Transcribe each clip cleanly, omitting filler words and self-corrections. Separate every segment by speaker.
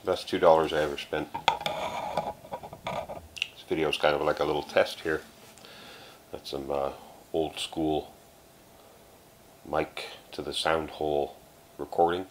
Speaker 1: Best $2 I ever spent. This video is kind of like a little test here. That's some old school mic to the sound hole recording.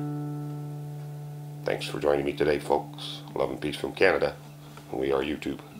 Speaker 1: Thanks for joining me today, folks. Love and peace from Canada. We are YouTube.